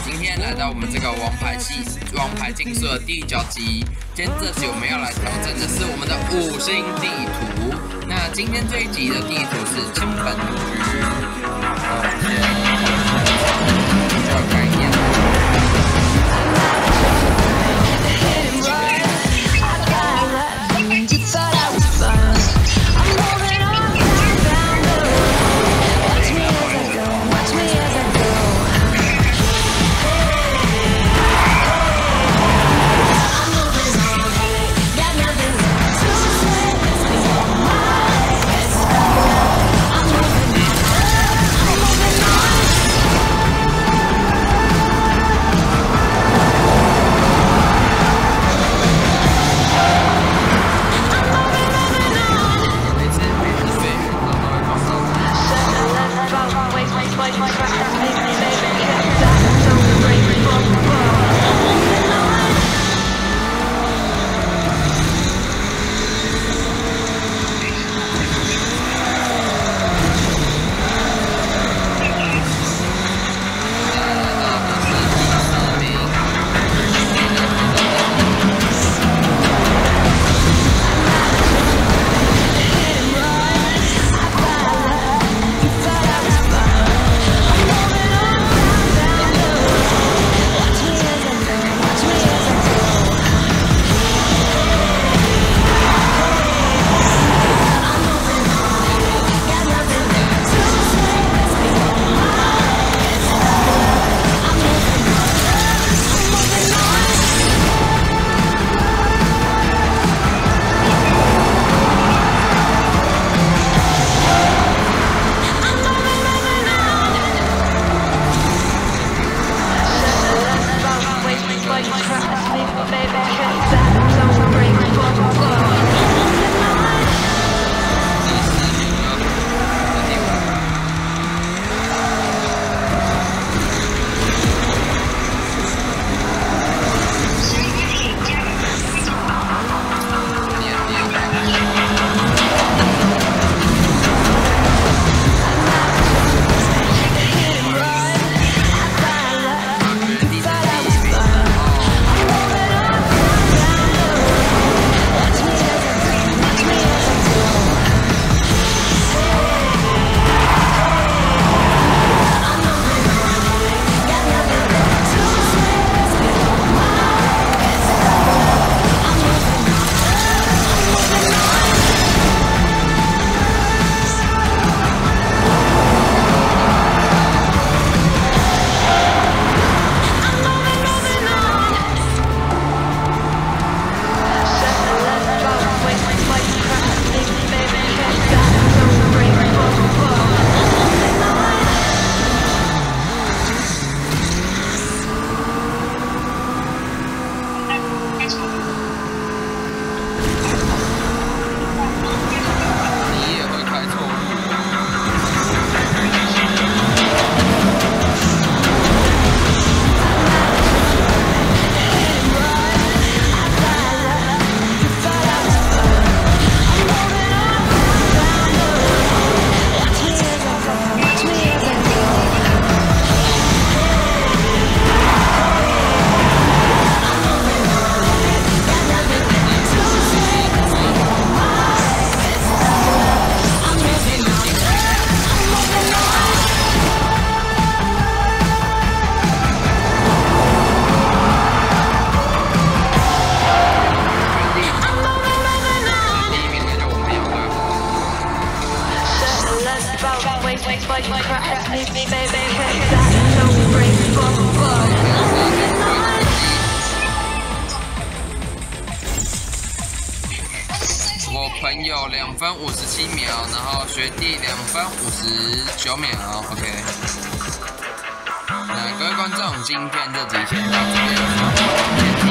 今天来到我们这个王牌竞速的第9集。今天这集我们要来挑战的是我们的5星地图。那今天这一集的地图是金本局。比较有概念。我朋友2分57秒，然后学弟2分59秒 ，OK。那各位观众，今天这集先到这边。